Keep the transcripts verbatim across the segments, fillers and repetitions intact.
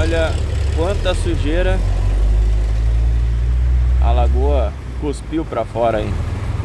Olha quanta sujeira a lagoa cuspiu pra fora aí.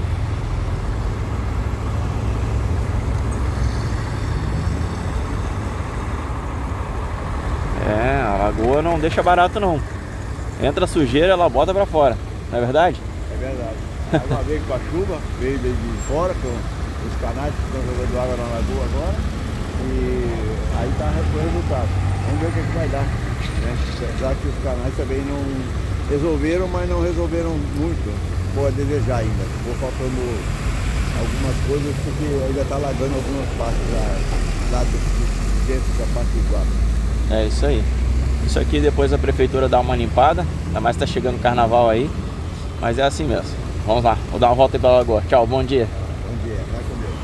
É, a lagoa não deixa barato não. Entra a sujeira, ela bota pra fora, não é verdade? É verdade. A água veio com a chuva, veio de fora, com os canais que estão jogando água na lagoa agora. E aí tá o resultado. Vamos ver o que, que vai dar. Né? Já que os canais também não resolveram, mas não resolveram muito. Pô, a desejar ainda. Ficou faltando algumas coisas porque ainda está alagando algumas partes lá, lá do, dentro da parte do Iguaba. É isso aí. Isso aqui depois a prefeitura dá uma limpada. Ainda mais tá chegando o carnaval aí. Mas é assim mesmo. Vamos lá, vou dar uma volta aí pra lagoa. Tchau, bom dia. Bom dia, vai com Deus.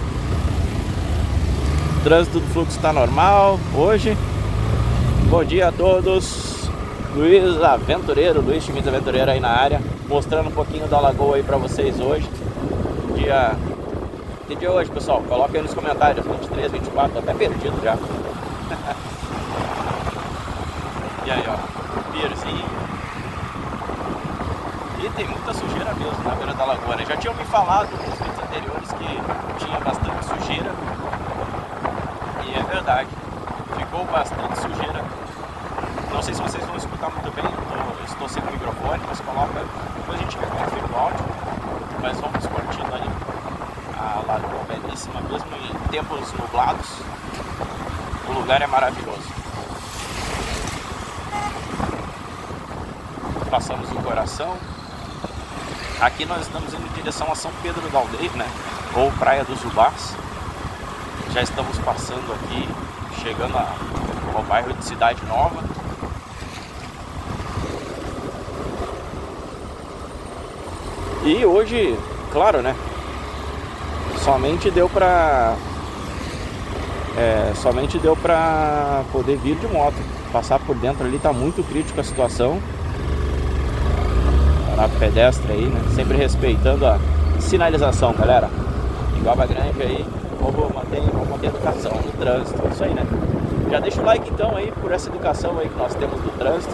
O trânsito do fluxo está normal hoje. Bom dia a todos. Luiz Aventureiro, Luiz Schmitz Aventureiro aí na área, mostrando um pouquinho da lagoa aí pra vocês hoje. Dia... Que dia é hoje, pessoal? Coloca aí nos comentários, vinte e três, vinte e quatro, tô até perdido já. E aí, ó, pierzinho. E tem muita sujeira mesmo na beira da lagoa, né? Já tinham me falado nos vídeos anteriores que tinha bastante sujeira. E é verdade, ficou bastante sujeira. Não sei se vocês vão escutar muito bem, eu estou sem o microfone, mas coloca, depois a gente vê como fica o áudio. Mas vamos curtindo ali a lagoa belíssima, mesmo em tempos nublados. O lugar é maravilhoso. Passamos o coração. Aqui nós estamos indo em direção a São Pedro da Aldeia, né? Ou Praia dos Ubás. Já estamos passando aqui, chegando a, ao bairro de Cidade Nova. E hoje, claro, né? Somente deu pra... É, somente deu pra poder vir de moto. Passar por dentro ali tá muito crítico a situação. A pedestre aí, né? Sempre respeitando a sinalização, galera. Iguaba Grande aí, vamos manter, vamos manter a educação no trânsito, isso aí, né? Já deixa o like então aí por essa educação aí que nós temos no trânsito,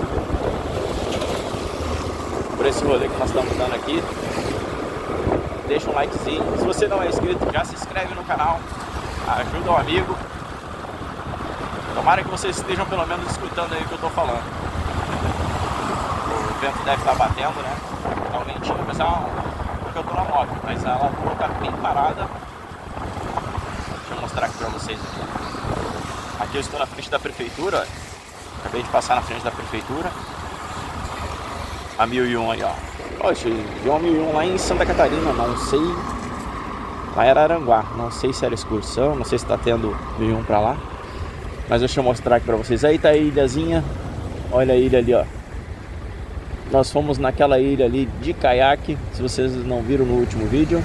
por esse rolê que nós estamos dando aqui. Deixa um likezinho. Se você não é inscrito, já se inscreve no canal, ajuda um amigo. Tomara que vocês estejam pelo menos escutando aí o que eu tô falando. O vento deve estar batendo, né? Tá um ventinho, mas é uma... porque eu tô na moto, mas a lagoa tá bem parada. Deixa eu mostrar aqui pra vocês aqui. Aqui eu estou na frente da prefeitura, ó. Acabei de passar na frente da prefeitura. A mil e um aí, ó. Poxa, vi uma mil e um lá em Santa Catarina, não sei. Lá era Aranguá, não sei se era excursão, não sei se tá tendo mil e um pra lá. Mas deixa eu mostrar aqui pra vocês. Aí tá a ilhazinha. Olha a ilha ali, ó. Nós fomos naquela ilha ali de caiaque, se vocês não viram no último vídeo.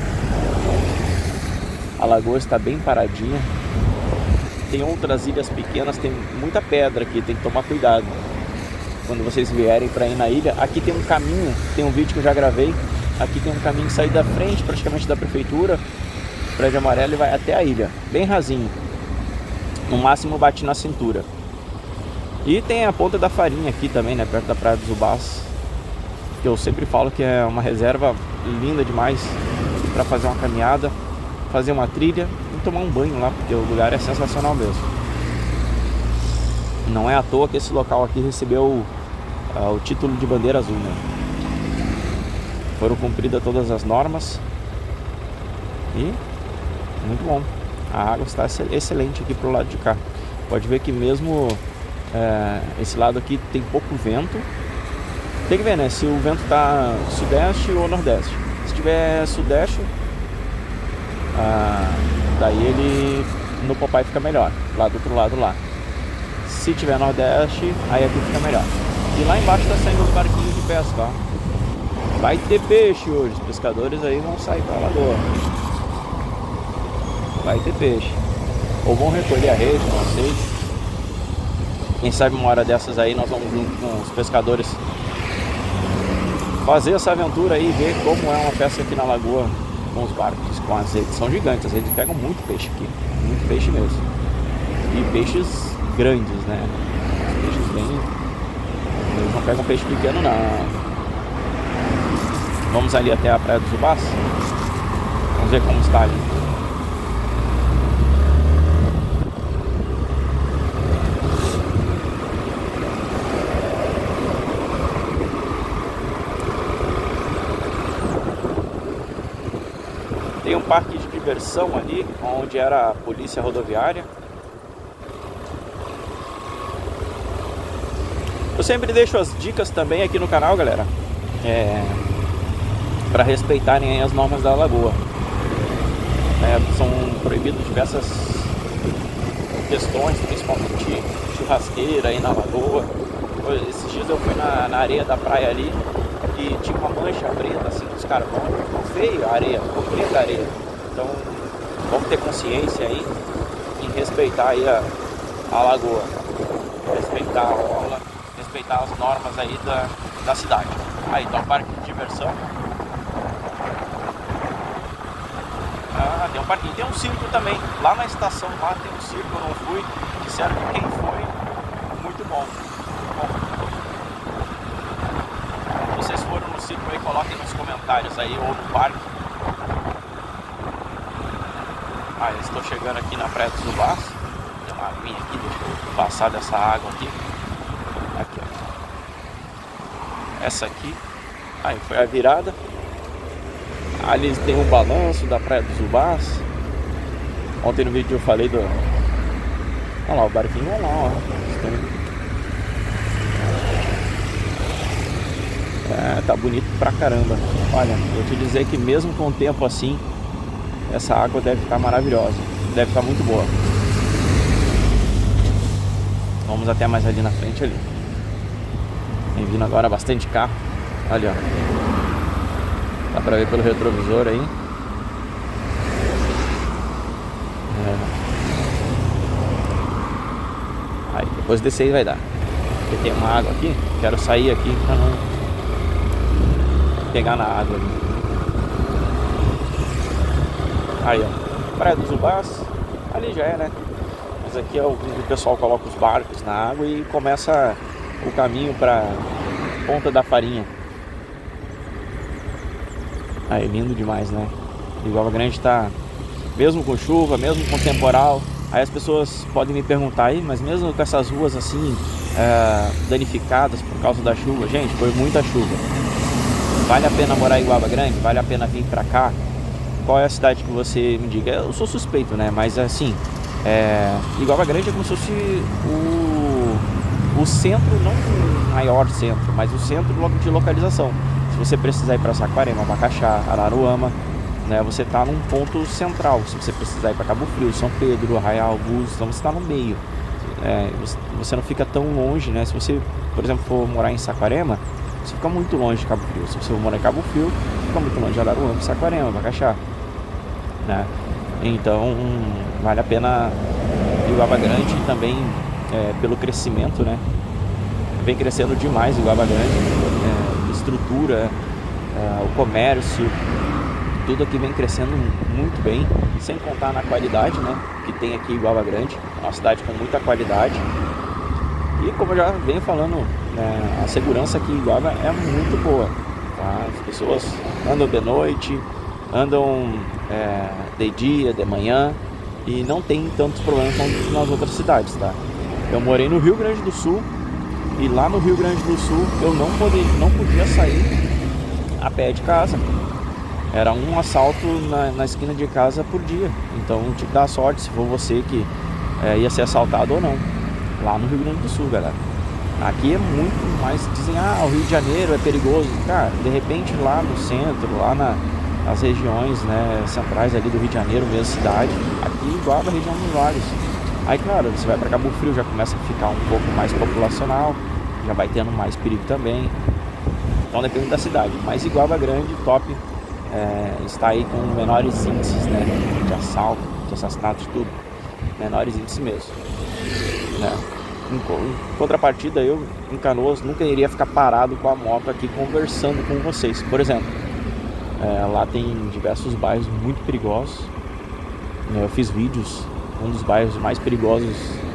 A lagoa está bem paradinha. Tem outras ilhas pequenas, tem muita pedra aqui, tem que tomar cuidado quando vocês vierem para ir na ilha. Aqui tem um caminho, tem um vídeo que eu já gravei. Aqui tem um caminho que sai da frente praticamente da prefeitura, prédio amarelo, e vai até a ilha, bem rasinho. No máximo bate na cintura. E tem a Ponta da Farinha aqui também, né, perto da Praia dos Ubás, que eu sempre falo que é uma reserva linda demais para fazer uma caminhada, fazer uma trilha e tomar um banho lá, porque o lugar é sensacional mesmo. Não é à toa que esse local aqui recebeu uh, o título de bandeira azul, né? Foram cumpridas todas as normas e muito bom. A água está excelente aqui pro lado de cá. Pode ver que mesmo É, esse lado aqui tem pouco vento. Tem que ver, né, se o vento tá sudeste ou nordeste. Se tiver sudeste, ah, daí ele no Popeye fica melhor, lá do outro lado lá. Se tiver nordeste, aí aqui fica melhor. E lá embaixo tá saindo um barquinho de pesca, ó. Vai ter peixe hoje, os pescadores aí vão sair pra lagoa. Vai ter peixe. Ou vão recolher a rede, não sei. Quem sabe uma hora dessas aí nós vamos junto com os pescadores fazer essa aventura aí e ver como é uma pesca aqui na lagoa com os barcos, com as redes. São gigantes, as redes pegam muito peixe aqui, muito peixe mesmo. E peixes grandes, né? Peixes bem... Eles não pegam peixe pequeno não. Vamos ali até a Praia dos Ubás. Vamos ver como está ali. Tem um parque de diversão ali, onde era a polícia rodoviária. Eu sempre deixo as dicas também aqui no canal, galera, é, para respeitarem as normas da lagoa. É, são proibidas diversas questões, principalmente churrasqueira aí na lagoa. Esses dias eu fui na, na areia da praia ali e tinha uma mancha preta assim dos carvões. Ficou feio a areia, ficou preta a areia. Então vamos ter consciência aí em respeitar aí a, a lagoa, respeitar a orla, respeitar as normas aí da, da cidade. Aí tá um parque de diversão. Ah, tem um parquinho, tem um circo também. Lá na estação lá tem um circo, eu não fui. Disseram que quem foi, muito bom. Bom. Se vocês foram no circo aí, coloquem nos comentários aí ou no parque. Ah, eu estou chegando aqui na Praia dos Ubás. Tem uma aguinha aqui, deixa eu passar dessa água aqui. Aqui, ó. Essa aqui. Aí foi a virada. Ali tem um balanço da Praia dos Ubás. Ontem no vídeo eu falei do... Olha lá, o barquinho é lá, ó. É, tá bonito pra caramba. Olha, vou te dizer que mesmo com o tempo assim, essa água deve estar maravilhosa. Deve estar muito boa. Vamos até mais ali na frente ali. Tem vindo agora bastante carro. Olha, ó. Dá pra ver pelo retrovisor aí. É. Aí depois descer aí vai dar. Porque tem uma água aqui. Quero sair aqui pra não pegar na água ali. Aí, ó. Praia dos Ubás. Ali já é, né? Mas aqui é onde o pessoal coloca os barcos na água e começa o caminho pra Ponta da Farinha. Aí, lindo demais, né? Iguaba Grande tá, mesmo com chuva, mesmo com temporal. Aí as pessoas podem me perguntar aí, mas mesmo com essas ruas assim, é, danificadas por causa da chuva, gente, foi muita chuva. Vale a pena morar em Iguaba Grande? Vale a pena vir pra cá? Qual é a cidade que você me diga? Eu sou suspeito, né? Mas assim, é, Iguaba Grande é como se fosse o, o centro, não o maior centro, mas o centro de localização. Se você precisar ir para Saquarema, Macaxá, Araruama, né, você está num ponto central. Se você precisar ir para Cabo Frio, São Pedro, Arraial, Búzios, então você está no meio. É, você, você não fica tão longe, né? Se você, por exemplo, for morar em Saquarema, você fica muito longe de Cabo Frio. Se você for morar em Cabo Frio, fica muito longe de Araruama, Saquarema, Macaxá, né? Então vale a pena Iguaba Grande também, é, pelo crescimento, né? Vem crescendo demais Iguaba Grande. É, estrutura, uh, o comércio, tudo aqui vem crescendo muito bem, sem contar na qualidade, né, que tem aqui em Iguaba Grande, uma cidade com muita qualidade. E como eu já venho falando, né, a segurança aqui em Iguaba é muito boa, tá? As pessoas andam de noite, andam é, de dia, de manhã, e não tem tantos problemas como nas outras cidades, tá? Eu morei no Rio Grande do Sul. E lá no Rio Grande do Sul eu não podia, não podia sair a pé de casa. Era um assalto na, na esquina de casa por dia. Então tinha que dar sorte se for você que é, ia ser assaltado ou não. Lá no Rio Grande do Sul, galera. Aqui é muito mais... Dizem, ah, o Rio de Janeiro é perigoso. Cara, de repente lá no centro, lá na, nas regiões, né, centrais ali do Rio de Janeiro, mesmo cidade. Aqui igual a região dos Vales. Aí, claro, você vai para Cabo Frio, já começa a ficar um pouco mais populacional, já vai tendo mais perigo também. Então depende da cidade. Mas Iguaba Grande, top, é, está aí com menores índices, né, de assalto, de assassinato, de tudo. Menores índices mesmo, né? Em, em contrapartida, eu em Canoas nunca iria ficar parado com a moto aqui conversando com vocês. Por exemplo, é, lá tem diversos bairros muito perigosos. Eu fiz vídeos. Um dos bairros mais perigosos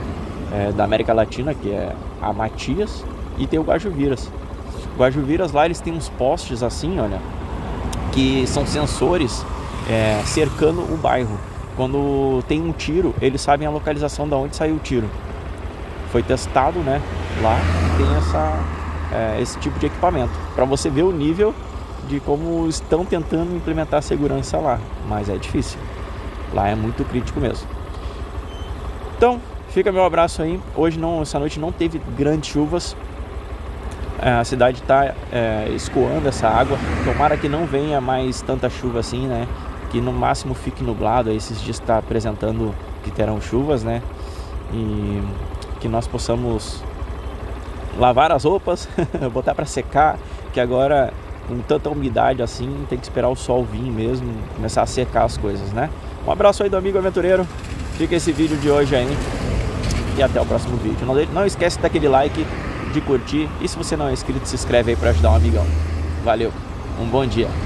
é, da América Latina, que é a Matias, e tem o Guajuviras. O Guajuviras lá eles têm uns postes assim, olha, que são sensores é, cercando o bairro. Quando tem um tiro, eles sabem a localização de onde saiu o tiro. Foi testado, né? Lá tem essa, é, esse tipo de equipamento, para você ver o nível de como estão tentando implementar a segurança lá, mas é difícil. Lá é muito crítico mesmo. Então, fica meu abraço aí. Hoje, não, essa noite não teve grandes chuvas. A cidade está é, escoando essa água. Tomara que não venha mais tanta chuva assim, né? Que no máximo fique nublado. Esses dias está apresentando que terão chuvas, né? E que nós possamos lavar as roupas, botar para secar, que agora com tanta umidade assim tem que esperar o sol vir mesmo, começar a secar as coisas, né? Um abraço aí do amigo aventureiro. Fica esse vídeo de hoje aí e até o próximo vídeo. Não, não esquece daquele like, de curtir, e se você não é inscrito, se inscreve aí para ajudar um amigão. Valeu, um bom dia.